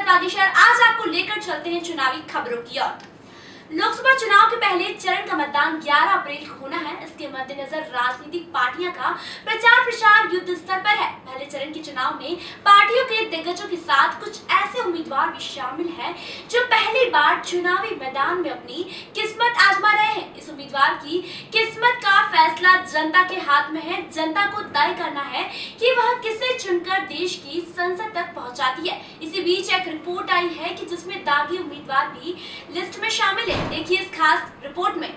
बागेश्वर। आज आपको लेकर चलते हैं चुनावी खबरों की ओर। लोकसभा चुनाव के पहले चरण का मतदान 11 अप्रैल को होना है। इसके मद्देनजर राजनीतिक पार्टियां का प्रचार प्रसार युद्ध स्तर पर है। पहले चरण के चुनाव में पार्टियों के दिग्गजों के साथ कुछ ऐसे उम्मीदवार भी शामिल हैं जो पहली बार चुनावी मैदान में अपनी किस्मत आजमा रहे हैं। इस उम्मीदवार की किस्मत का फैसला जनता के हाथ में है। जनता को तय करना है कि वह किसे चुनकर देश की संसद तक पहुंचाती है। इसी बीच एक रिपोर्ट आई है कि जिसमें दागी उम्मीदवार भी लिस्ट में शामिल है। देखिए इस खास रिपोर्ट में।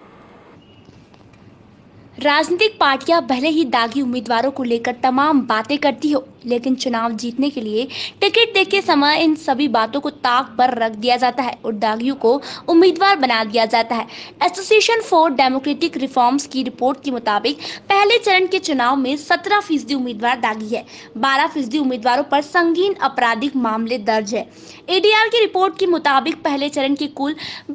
राजनीतिक पार्टियां भले ही दागी उम्मीदवारों को लेकर तमाम बातें करती हो, लेकिन चुनाव जीतने के लिए टिकट देते समय इन सभी बातों को ताक पर रख दिया जाता है और दागियों को उम्मीदवार बना दिया जाता है। एसोसिएशन फॉर डेमोक्रेटिक रिफॉर्म्स की रिपोर्ट के मुताबिक पहले चरण के चुनाव में 17% उम्मीदवार दागी है। 12% उम्मीदवारों पर संगीन आपराधिक मामले दर्ज है। एडीआर की रिपोर्ट के मुताबिक पहले चरण के कुल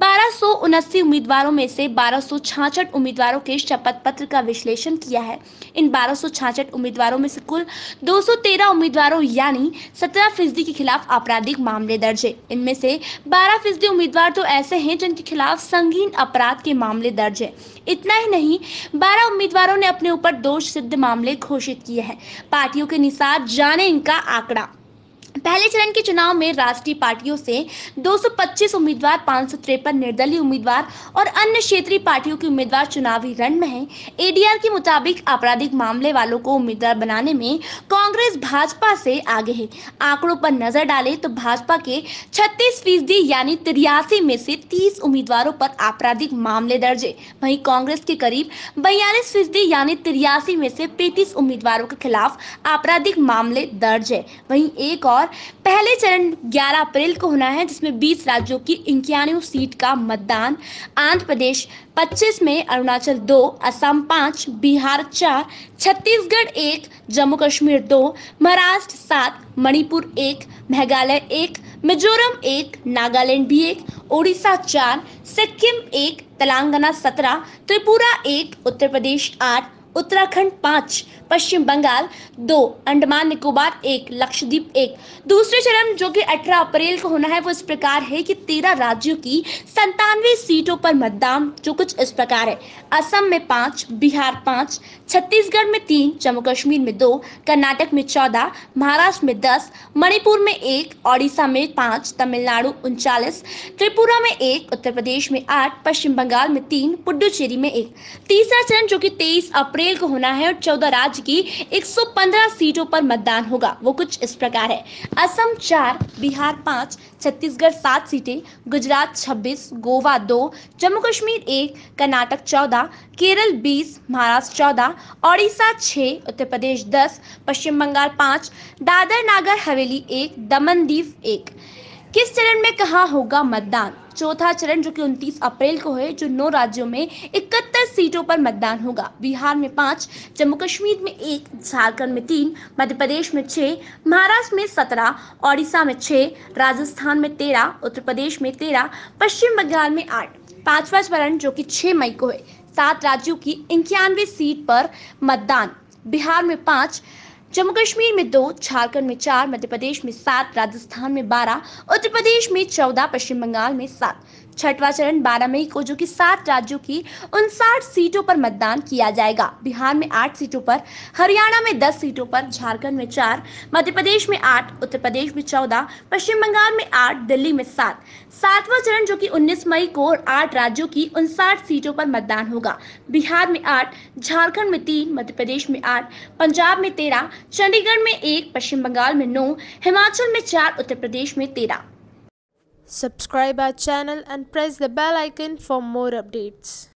1279 उम्मीदवारों में से 1266 उम्मीदवारों के शपथ पत्र का विश्लेषण किया है। इन 1266 उम्मीदवारों में से कुल 213 उम्मीदवारों यानी 17% के खिलाफ आपराधिक मामले दर्ज है। इनमें से 12% उम्मीदवार तो ऐसे हैं जिनके खिलाफ संगीन अपराध के मामले दर्ज है। इतना ही नहीं, 12 उम्मीदवारों ने अपने ऊपर दोष सिद्ध मामले घोषित किए हैं। पार्टियों के निसार जाने इनका आंकड़ा। पहले चरण के चुनाव में राष्ट्रीय पार्टियों से 225 उम्मीदवार, 553 निर्दलीय उम्मीदवार और अन्य क्षेत्रीय पार्टियों के उम्मीदवार चुनावी रण में हैं। एडीआर के मुताबिक आपराधिक मामले वालों को उम्मीदवार बनाने में कांग्रेस भाजपा से आगे है। आंकड़ों पर नजर डालें तो भाजपा के 36% यानी 83 में से 30 उम्मीदवारों पर आपराधिक मामले दर्ज है। वहीं कांग्रेस के करीब 42% यानी 83 में से 35 उम्मीदवारों के खिलाफ आपराधिक मामले दर्ज है। वहीं एक और पहले चरण 11 अप्रैल को होना है, जिसमें 20 राज्यों की 91 सीट का मतदान। आंध्र प्रदेश 25 में, अरुणाचल 2, असम 5, बिहार 4, छत्तीसगढ़ 1, जम्मू कश्मीर 2, महाराष्ट्र 7, मणिपुर 1, मेघालय 1, मिजोरम 1, नागालैंड भी 1, ओडिशा 4, सिक्किम 1, तेलंगाना 17, त्रिपुरा 1, उत्तर प्रदेश 8, उत्तराखंड 5, पश्चिम बंगाल 2, अंडमान निकोबार 1, लक्षद्वीप 1। दूसरे चरण जो कि 18 अप्रैल को होना है वो इस प्रकार है कि 13 राज्यों की 97 सीटों पर मतदान, जो कुछ इस प्रकार है। असम में 5, बिहार 5, छत्तीसगढ़ में 3, जम्मू कश्मीर में 2, कर्नाटक में 14, महाराष्ट्र में 10, मणिपुर में 1, ओडिशा में 5, तमिलनाडु 39, त्रिपुरा में 1, उत्तर प्रदेश में 8, पश्चिम बंगाल में 3, पुडुचेरी में 1। तीसरा चरण जो कि 23 अप्रैल को होना है और 14 राज्य की 115 सीटों पर मतदान होगा, वो कुछ इस प्रकार है। असम 4, बिहार 5, छत्तीसगढ़ 7 सीटें, गुजरात 26, गोवा 2, जम्मू कश्मीर 1, कर्नाटक 14, केरल 20, महाराष्ट्र 14, ओडिशा 6, उत्तर प्रदेश 10, पश्चिम बंगाल 5, दादर नागर हवेली 1, दमन दीव 1। किस चरण में कहाँ होगा मतदान? चौथा चरण जो कि 29 अप्रैल को है, जो 9 राज्यों में 71 सीटों पर मतदान होगा। बिहार में 5, जम्मू कश्मीर में 1, झारखंड में 3, मध्य प्रदेश में 6, महाराष्ट्र में 17, ओडिशा में 6, राजस्थान में 13, उत्तर प्रदेश में 13, पश्चिम बंगाल में 8। पांचवा चरण जो कि 6 मई को है, 7 राज्यों की 91 सीट पर मतदान। बिहार में 5, जम्मू कश्मीर में 2, झारखंड में 4, मध्य प्रदेश में 7, राजस्थान में 12, उत्तर प्रदेश में 14, पश्चिम बंगाल में 7। छठवां चरण 12 मई को जो कि 7 राज्यों की 59 सीटों पर मतदान किया जाएगा। बिहार में 8 सीटों पर, हरियाणा में 10 सीटों पर, झारखंड में 4, मध्य प्रदेश में 8, उत्तर प्रदेश में 14, पश्चिम बंगाल में 8, दिल्ली में 7। सातवां चरण जो कि 19 मई को 8 राज्यों की 59 सीटों पर मतदान होगा। बिहार में 8, झारखंड में 3, मध्य प्रदेश में 8, पंजाब में 13, चंडीगढ़ में 1, पश्चिम बंगाल में 9, हिमाचल में 4, उत्तर प्रदेश में 13। Subscribe our channel and press the bell icon for more updates.